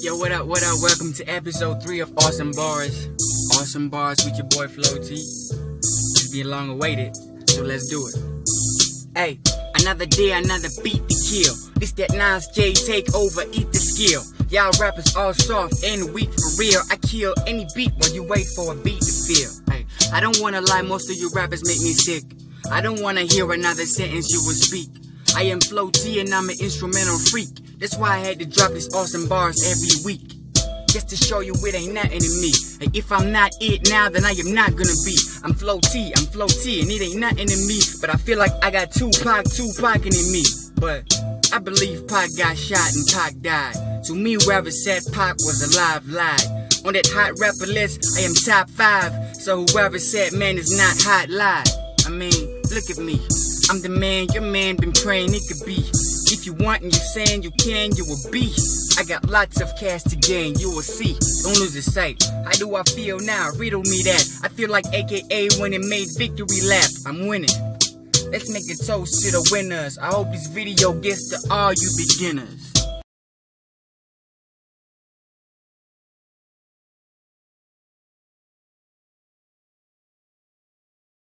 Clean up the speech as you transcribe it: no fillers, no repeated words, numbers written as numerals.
Yo, what up, welcome to episode 3 of Awesome Bars. Awesome Bars with your boy Flo T. It's been long awaited, so let's do it. Hey, another day, another beat to kill. This that Nas J take over, eat the skill. Y'all rappers all soft and weak for real. I kill any beat while you wait for a beat to feel. Hey, I don't wanna lie, most of you rappers make me sick. I don't wanna hear another sentence you will speak. I am Flo T and I'm an instrumental freak. That's why I had to drop these awesome bars every week, just to show you it ain't nothing in me. And if I'm not it now, then I am not gonna be. I'm Flo T, and it ain't nothing in me. But I feel like I got Tupac in me. But I believe Pac got shot and Pac died. To me, whoever said Pac was alive lied. On that hot rapper list, I am top 5. So whoever said man is not hot lied. I mean, look at me. I'm the man, your man been praying it could be. If you want and you saying you can, you will be. I got lots of cash to gain, you will see. Don't lose the sight. How do I feel now? Riddle me that. I feel like AKA when it made victory lap. I'm winning. Let's make a toast to the winners. I hope this video gets to all you beginners.